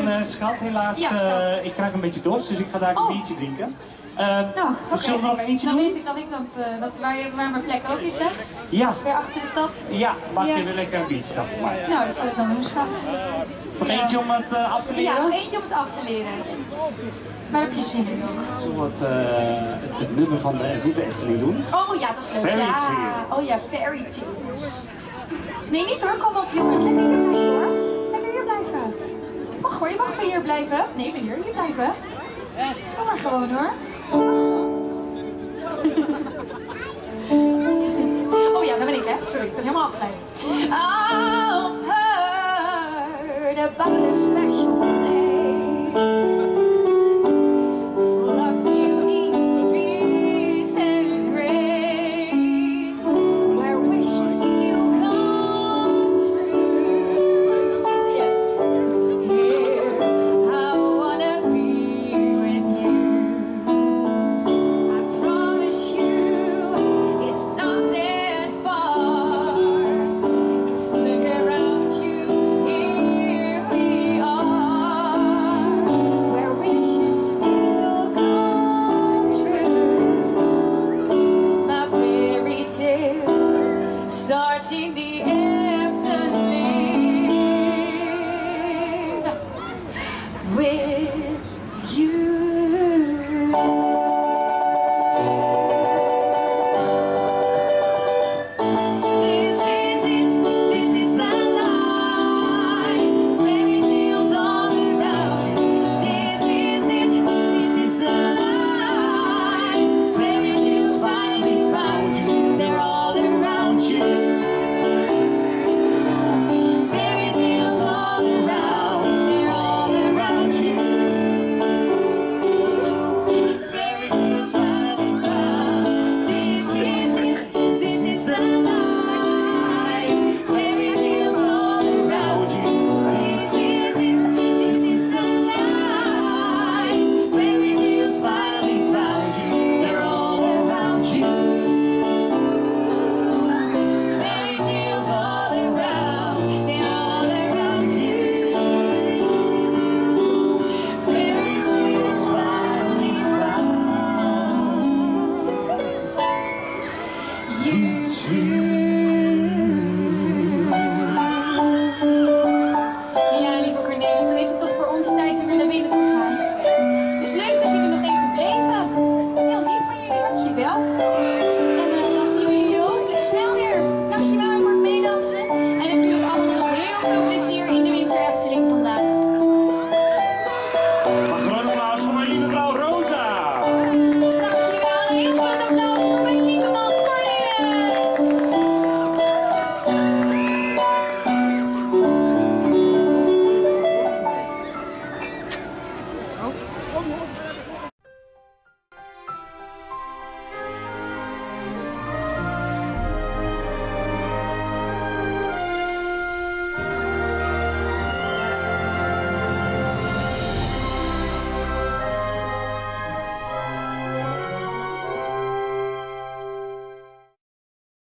schat, helaas. Ja, schat. Ik krijg een beetje dorst, dus ik ga daar een biertje drinken. Zullen we er nog eentje dan doen? weet ik dat waar mijn plek ook is, hè? Ja. Weer achter de tap. Ja, maak je weer lekker een biertje dan voor mij. Nou, dat zal ik dan doen, schat. Nog eentje om het af te leren? Ja, nog eentje om het af te leren. Waar heb je zin in nog? Zullen we het nummer van de Witte Efteling doen? Oh ja, dat is leuk. Fairy ja. Tale. Oh ja, Fairy Tales. Nee, niet hoor, kom op jongens. Lekker hier blijven hoor. Lekker hier blijven. Mag hoor, je mag maar hier blijven. Nee meneer, hier blijven. Kom maar gewoon hoor. Oh ja, dat ben ik hè. Sorry, ik was helemaal afgeleid. I've heard about a special place full of beauty, peace and grace, where wishes still come true. Yes, here I wanna be with you. I promise you it's not that far. Just look around you, here we are, where wishes still come true. My fairy tale starts in the Efteling with